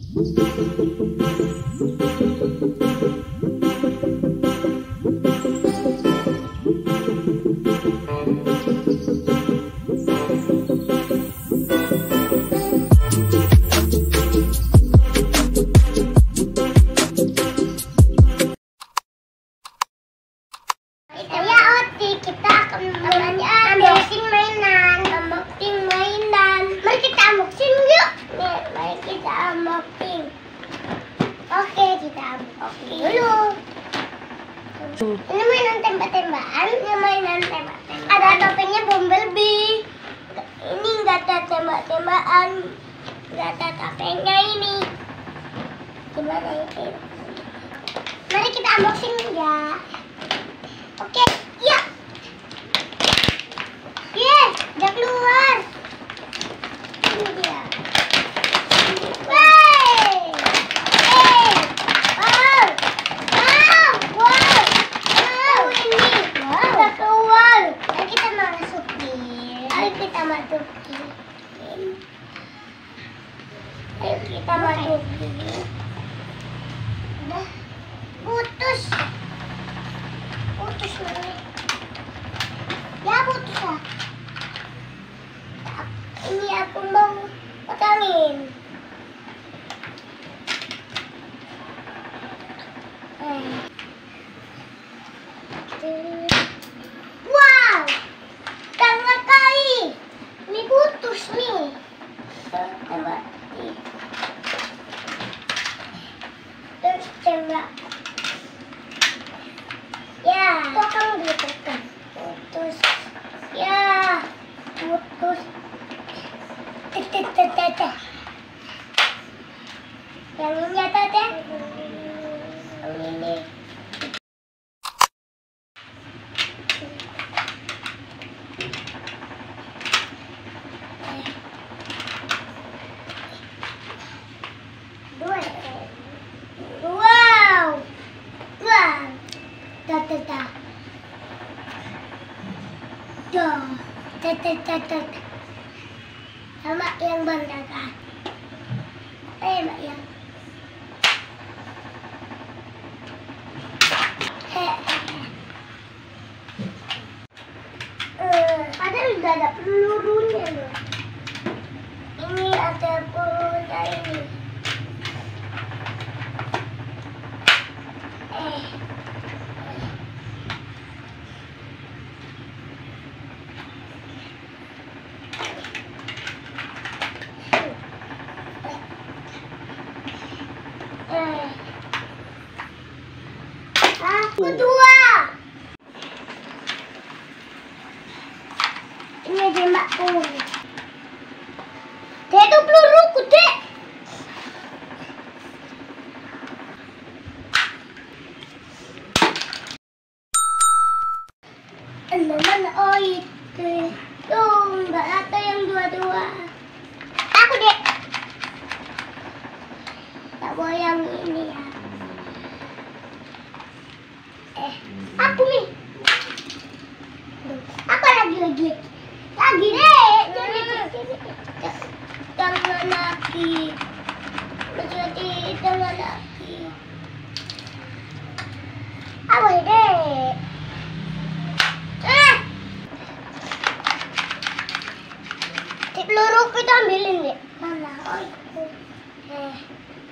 Kita akan unboxing mainan. Mari kita unboxing yuk. Mari kita unboxing. Oke, kita unboxing dulu. Ini mainan tembak-tembakan. Ada topengnya Bumblebee. Ini nggak ada tembak-tembakan. Nggak ada topengnya ini. Gimana itu? Mari kita unboxing ya. Oke, ya. Udah keluar. Ini dia. Udah keluar. Ayo kita masukin. Ayo kita masukin. Udah putus. Putus mana? Ya putus lah. Ini aku mau potongin. Wow, tengah kali. Ini putus nih. Tembak. Terus tembak. Ya, potong dulu potong. Putus. Ya, putus. Yang ini ada deh. Yang ini. Wow. Sama yang bandakan. Mbak yang. Padahal nggak ada pelurunya loh. Ini ada pelurunya ini. Kedua. Ini tembakku. Dek itu peluruku, Dek. Mana? Oh itu. Tuh, nggak ada yang dua-dua. Aku, Dek. Tak mau yang ini ya. Aku nih. Apa lagi? Lagi deh. Jangan lagi. Jadi jangan lagi. Apa deh? Peluru kita ambilin deh. Mana? Oh itu.